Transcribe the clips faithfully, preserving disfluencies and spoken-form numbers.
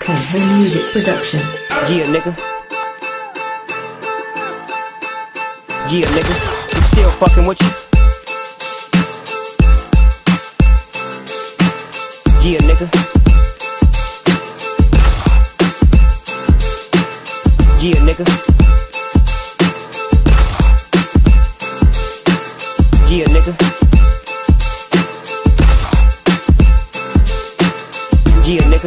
Coho Music Production. Yeah, nigga. Yeah, nigga. I'm still fucking with you. Yeah, nigga. Yeah, nigga. Yeah, nigga. Yeah, nigga.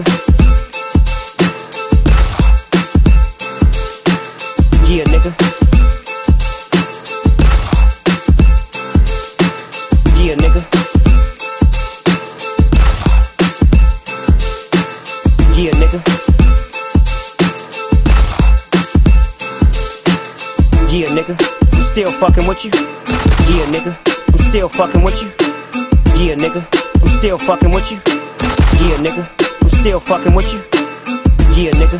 Yeah, nigga. Yeah, nigga. Yeah, nigga. Yeah, nigga. I'm still fucking with you. Yeah, nigga. I'm still fucking with you. Yeah, nigga. I'm still fucking with you. Yeah, nigga. I'm still fucking with you. Yeah, nigga.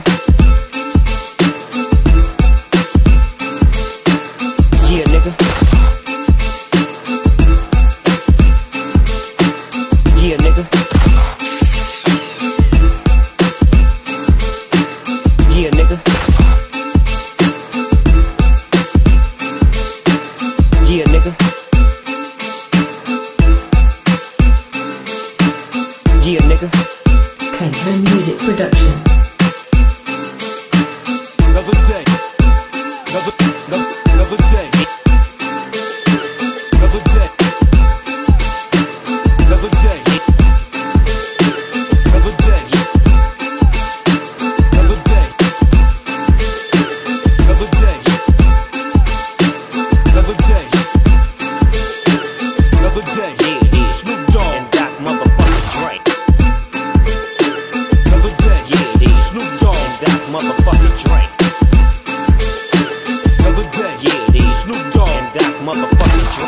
Yeah, nigga. Yeah, nigga. Yeah, nigga. Yeah, nigga. Yeah, nigga. Coho Music Production. Another day. Another, another, another day. Another day. Another day. Another day. Another day. Another day. Another day. Another day. Yeah, yeah. Snoop Dogg And Doc motherfucking Dre. Another day. Yeah, yeah. Snoop Dogg And Doc motherfucking Dre. Another day. Yeah, yeah. Snoop Dogg And Doc motherfucking Dre.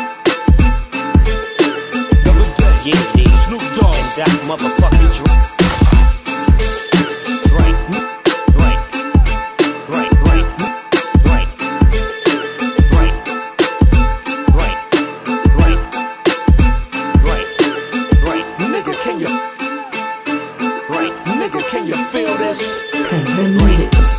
Another day. Yeah, yeah. Snoop Dogg And Doc motherfucking Dre. Right, right, right, right, right, right, right, right, right, right, Nigga, can you, right. nigga, can you feel this? Coho Music